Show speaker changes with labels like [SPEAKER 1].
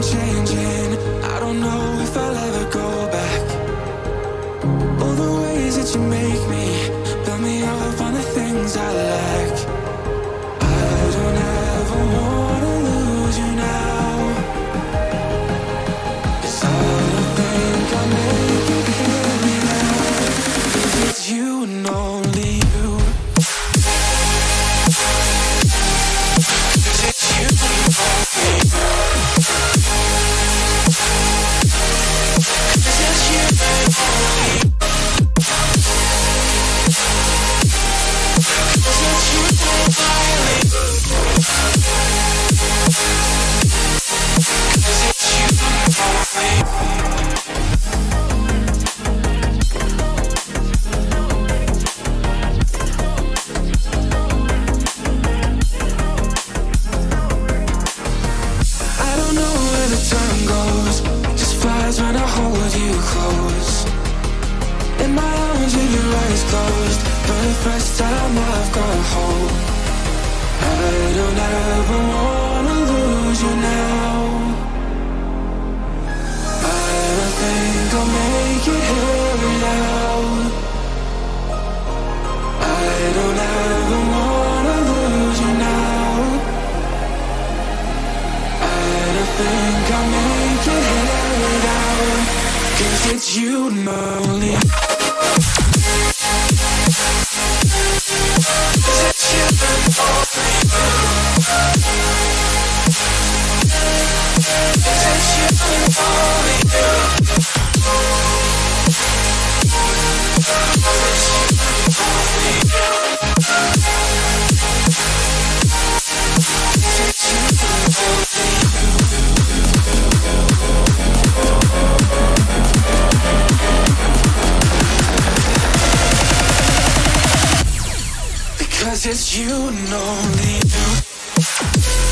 [SPEAKER 1] changing. I don't know if I'll ever go back. All the ways that you make me, build me up on the things I lack. I don't ever wanna lose you now. 'Cause I don't think I'll make it here now. 'Cause it's you and only you. 'Cause it's you and only you. 'Cause it's you and only you. 'Cause it's you and only you. 'Cause it's you and only you. I don't know where the time goes, it just flies when I hold you close. In my arms with your eyes closed, for the first time I've got hope. I don't ever wanna lose you now. I don't think I'll make it here now. I don't ever wanna lose you now. I don't think I'll make it here now. 'Cause it's you and only. 'Cause it's you and only you. 'Cause it's you and only you. 'Cause it's you and only you. 'Cause it's you and only you. Because it's you and only you.